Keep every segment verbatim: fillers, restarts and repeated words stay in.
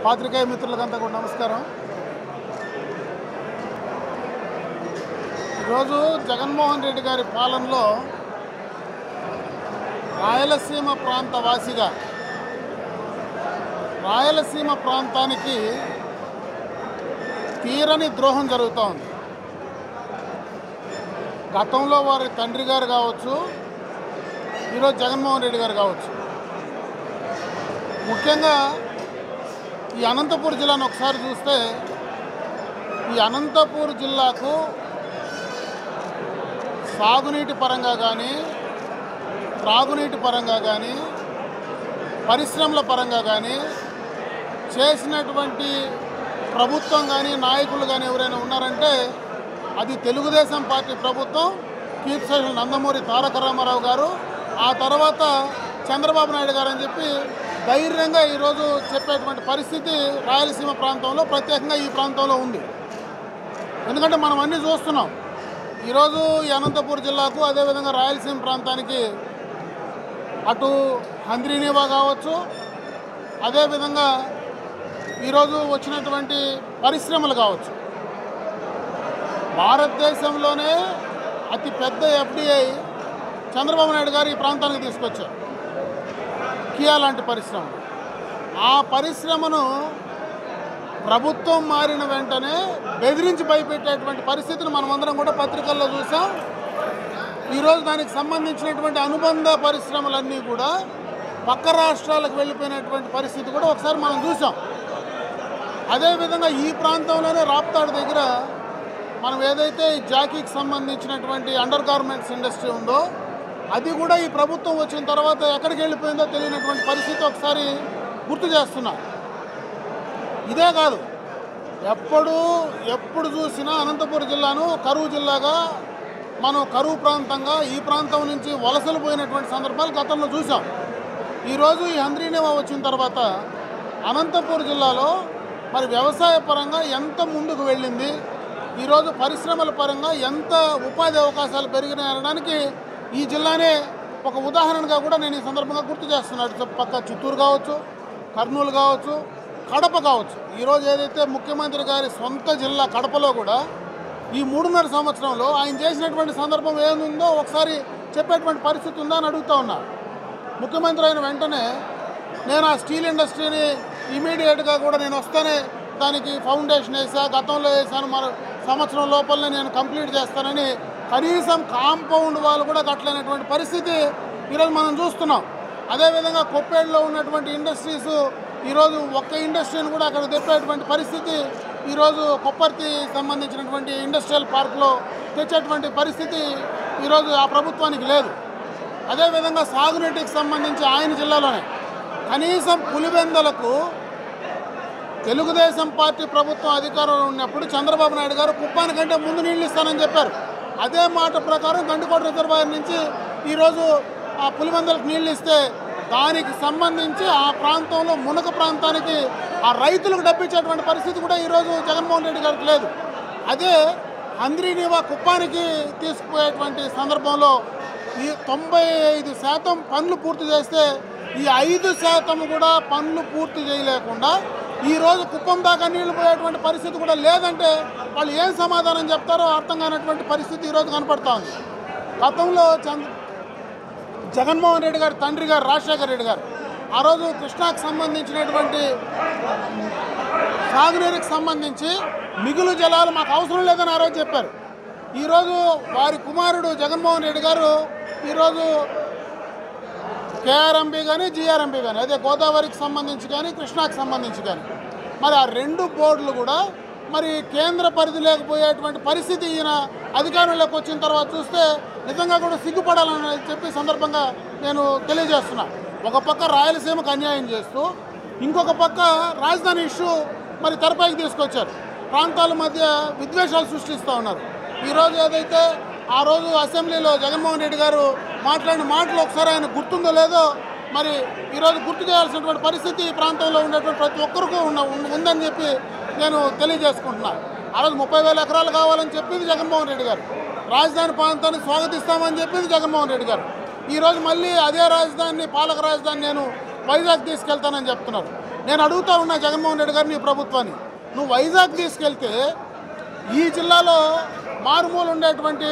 పాత్రికేయ మిత్రులకంతా కూడా నమస్కారం. ఈరోజు జగన్మోహన్ రెడ్డి గారి పాలనలో రాయలసీమ ప్రాంత వాసిగా రాయలసీమ ప్రాంతానికి తీరని ద్రోహం జరుగుతూ ఉంది. గతంలో వారి తండ్రి గారు కావచ్చు, ఈరోజు జగన్మోహన్ రెడ్డి గారు కావచ్చు. ముఖ్యంగా ఈ అనంతపూర్ జిల్లాను ఒకసారి చూస్తే, ఈ అనంతపూర్ జిల్లాకు సాగునీటి పరంగా కానీ, త్రాగునీటి పరంగా కానీ, పరిశ్రమల పరంగా కానీ చేసినటువంటి ప్రభుత్వం కానీ, నాయకులు కానీ ఎవరైనా ఉన్నారంటే అది తెలుగుదేశం పార్టీ ప్రభుత్వం, కీర్తిశేషులు నందమూరి తారక రామారావు గారు, ఆ తర్వాత చంద్రబాబు నాయుడు గారు అని చెప్పి ధైర్యంగా ఈరోజు చెప్పేటువంటి పరిస్థితి రాయలసీమ ప్రాంతంలో, ప్రత్యేకంగా ఈ ప్రాంతంలో ఉంది. ఎందుకంటే మనం అన్నీ చూస్తున్నాం. ఈరోజు ఈ అనంతపూర్ జిల్లాకు, అదేవిధంగా రాయలసీమ ప్రాంతానికి అటు హంద్రీనీవా కావచ్చు, అదేవిధంగా ఈరోజు వచ్చినటువంటి పరిశ్రమలు కావచ్చు. భారతదేశంలోనే అతి పెద్ద ఎఫ్డిఐ చంద్రబాబు నాయుడు గారు ఈ ప్రాంతానికి తీసుకొచ్చారు, కియా లాంటి పరిశ్రమ. ఆ పరిశ్రమను ప్రభుత్వం మారిన వెంటనే బెదిరించి భయపెట్టేటువంటి పరిస్థితిని మనమందరం కూడా పత్రికల్లో చూసాం. ఈరోజు దానికి సంబంధించినటువంటి అనుబంధ పరిశ్రమలన్నీ కూడా పక్క రాష్ట్రాలకు వెళ్ళిపోయినటువంటి పరిస్థితి కూడా ఒకసారి మనం చూసాం. అదేవిధంగా ఈ ప్రాంతంలోనే రాప్తాడు దగ్గర మనం ఏదైతే ఈ జాకీకి సంబంధించినటువంటి అండర్ గార్మెంట్స్ ఇండస్ట్రీ ఉందో, అది కూడా ఈ ప్రభుత్వం వచ్చిన తర్వాత ఎక్కడికి వెళ్ళిపోయిందో తెలియనటువంటి పరిస్థితి ఒకసారి గుర్తు చేస్తున్నా. ఇదే కాదు, ఎప్పుడు ఎప్పుడు చూసినా అనంతపురం జిల్లాను కరువు జిల్లాగా, మనం కరువు ప్రాంతంగా ఈ ప్రాంతం నుంచి వలసలు పోయినటువంటి సందర్భాలు గతంలో చూసాం. ఈరోజు ఈ హంద్రీనేవా వచ్చిన తర్వాత అనంతపురం జిల్లాలో మరి వ్యవసాయ పరంగా ఎంత ముందుకు వెళ్ళింది, ఈరోజు పరిశ్రమల పరంగా ఎంత ఉపాధి అవకాశాలు పెరిగినాయి అనడానికి ఈ జిల్లానే ఒక ఉదాహరణగా కూడా నేను ఈ సందర్భంగా గుర్తు చేస్తున్నాను. పక్క చిత్తూరు కావచ్చు, కర్నూలు కావచ్చు, కడప కావచ్చు. ఈరోజు ఏదైతే ముఖ్యమంత్రి గారి సొంత జిల్లా కడపలో కూడా ఈ మూడున్నర సంవత్సరంలో ఆయన చేసినటువంటి సందర్భం ఏముందో ఒకసారి చెప్పేటువంటి పరిస్థితి ఉందా అని అడుగుతూ ఉన్నా. ముఖ్యమంత్రి అయిన వెంటనే నేను ఆ స్టీల్ ఇండస్ట్రీని ఇమీడియట్గా కూడా నేను వస్తేనే దానికి ఫౌండేషన్ వేసా, గతంలో వేసాను, మరో సంవత్సరం లోపలనే నేను కంప్లీట్ చేస్తానని కనీసం కాంపౌండ్ వాళ్ళు కూడా కట్టలేనటువంటి పరిస్థితి ఈరోజు మనం చూస్తున్నాం. అదేవిధంగా కొప్పేడులో ఉన్నటువంటి ఇండస్ట్రీస్ ఈరోజు ఒక్క ఇండస్ట్రీని కూడా అక్కడ తెప్పేటువంటి పరిస్థితి ఈరోజు కొప్పర్తి సంబంధించినటువంటి ఇండస్ట్రియల్ పార్క్లో తెచ్చేటువంటి పరిస్థితి ఈరోజు ఆ ప్రభుత్వానికి లేదు. అదేవిధంగా సాగునీటికి సంబంధించి ఆయన జిల్లాలోనే కనీసం పులివెందలకు తెలుగుదేశం పార్టీ ప్రభుత్వం అధికారంలో ఉన్నప్పుడు చంద్రబాబు నాయుడు గారు కుప్పానికంటే ముందు నీళ్ళు ఇస్తానని చెప్పారు. అదే మాట ప్రకారం గండికోట రిజర్వాయర్ నుంచి ఈరోజు ఆ పులివెందలకు నీళ్ళు ఇస్తే దానికి సంబంధించి ఆ ప్రాంతంలో మునక ప్రాంతానికి ఆ రైతులకు డబ్బిచ్చేటువంటి పరిస్థితి కూడా ఈరోజు జగన్మోహన్ రెడ్డి గారికి లేదు. అదే హంద్రీనీవా కుప్పానికి తీసుకుపోయేటువంటి సందర్భంలో ఈ తొంభై ఐదు శాతం పనులు పూర్తి చేస్తే ఈ ఐదు శాతం కూడా పనులు పూర్తి చేయలేకుండా ఈరోజు కుప్పం దాకా నీళ్లు పోయేటువంటి పరిస్థితి కూడా లేదంటే వాళ్ళు ఏం సమాధానం చెప్తారో అర్థం కానటువంటి పరిస్థితి ఈరోజు కనపడతా ఉంది. గతంలో చంద్ర జగన్మోహన్ రెడ్డి గారు తండ్రి గారు రాజశేఖర రెడ్డి గారు ఆ రోజు కృష్ణాకు సంబంధించినటువంటి సాగునీరుకి సంబంధించి మిగులు జలాలు మాకు అవసరం లేదని ఆ రోజు చెప్పారు. ఈరోజు వారి కుమారుడు జగన్మోహన్ రెడ్డి గారు ఈరోజు కేఆర్ఎంబీ కానీ, జిఆర్ఎంబీ కానీ, అదే గోదావరికి సంబంధించి కానీ, కృష్ణాకు సంబంధించి కానీ, మరి ఆ రెండు బోర్డులు కూడా మరి కేంద్ర పరిధి లేకపోయేటువంటి పరిస్థితి ఈయన అధికారంలోకి వచ్చిన తర్వాత చూస్తే నిజంగా కూడా సిగ్గుపడాలని చెప్పి సందర్భంగా నేను తెలియజేస్తున్నా. ఒక పక్క రాయలసీమకు అన్యాయం చేస్తూ, ఇంకొక పక్క రాజధాని ఇష్యూ మరి తెరపైకి తీసుకొచ్చారు. ప్రాంతాల మధ్య విద్వేషాలు సృష్టిస్తూ ఉన్నారు. ఈరోజు ఏదైతే ఆ రోజు అసెంబ్లీలో జగన్మోహన్ రెడ్డి గారు మాట్లాడిన మాటలు ఒకసారి ఆయన గుర్తుందో లేదో మరి ఈరోజు గుర్తు చేయాల్సినటువంటి పరిస్థితి ఈ ప్రాంతంలో ఉండేటువంటి ప్రతి ఒక్కరికి ఉన్న ఉందని చెప్పి నేను తెలియజేసుకుంటున్నాను. ఆ రోజు ముప్పై వేల ఎకరాలు కావాలని చెప్పింది జగన్మోహన్ రెడ్డి గారు, రాజధాని ప్రాంతాన్ని స్వాగతిస్తామని చెప్పింది జగన్మోహన్ రెడ్డి గారు. ఈరోజు మళ్ళీ అదే రాజధానిని, పాలక రాజధాని నేను వైజాగ్ తీసుకెళ్తానని చెప్తున్నారు. నేను అడుగుతా ఉన్నా జగన్మోహన్ రెడ్డి గారు నీ ప్రభుత్వాన్ని, నువ్వు వైజాగ్ తీసుకెళ్తే ఈ జిల్లాలో మారుమూలు ఉండేటువంటి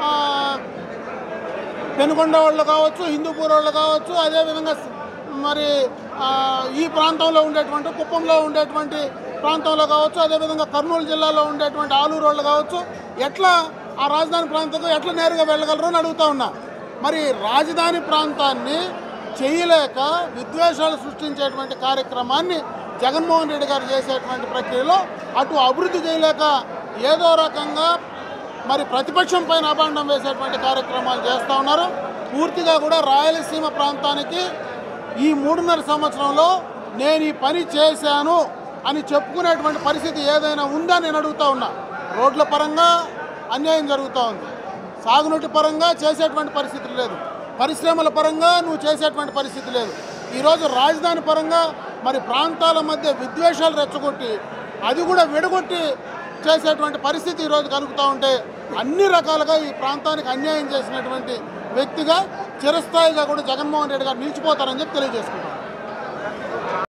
పెనుగొండ వాళ్ళు కావచ్చు, హిందూపూర్ వాళ్ళు కావచ్చు, అదేవిధంగా మరి ఈ ప్రాంతంలో ఉండేటువంటి కుప్పంలో ఉండేటువంటి ప్రాంతంలో కావచ్చు, అదేవిధంగా కర్నూలు జిల్లాలో ఉండేటువంటి ఆలూరు వాళ్ళు కావచ్చు, ఎట్లా ఆ రాజధాని ప్రాంతంలో ఎట్లా నేరుగా వెళ్ళగలరు అని అడుగుతా ఉన్నా. మరి రాజధాని ప్రాంతాన్ని చేయలేక విద్వేషాలు సృష్టించేటువంటి కార్యక్రమాన్ని జగన్మోహన్ రెడ్డి గారు చేసేటువంటి ప్రక్రియలో అటు అభివృద్ధి చేయలేక ఏదో రకంగా మరి ప్రతిపక్షం పైన అభాండం వేసేటువంటి కార్యక్రమాలు చేస్తూ ఉన్నారు. పూర్తిగా కూడా రాయలసీమ ప్రాంతానికి ఈ మూడున్నర సంవత్సరంలో నేను ఈ పని చేశాను అని చెప్పుకునేటువంటి పరిస్థితి ఏదైనా ఉందా నేను అడుగుతా ఉన్నా. రోడ్ల పరంగా అన్యాయం జరుగుతూ ఉంది, సాగునీటి పరంగా చేసేటువంటి పరిస్థితి లేదు, పరిశ్రమల పరంగా నువ్వు చేసేటువంటి పరిస్థితి లేదు. ఈరోజు రాజధాని పరంగా మరి ప్రాంతాల మధ్య విద్వేషాలు రెచ్చగొట్టి అది కూడా విడగొట్టి చేసేటువంటి పరిస్థితి ఈరోజు కలుగుతూ ఉంటే అన్ని రకాలుగా ఈ ప్రాంతానికి అన్యాయం చేసినటువంటి వ్యక్తిగా చిరస్థాయిగా కూడా జగన్మోహన్ రెడ్డి గారు నిలిచిపోతారని చెప్పి తెలియజేసుకుంటాను.